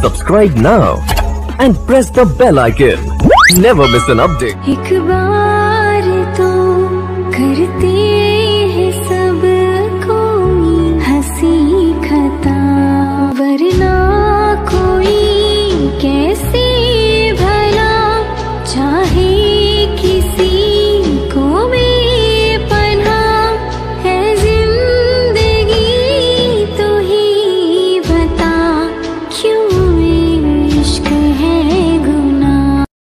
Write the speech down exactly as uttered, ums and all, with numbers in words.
Subscribe now and press the bell icon. Never miss an update. एक बार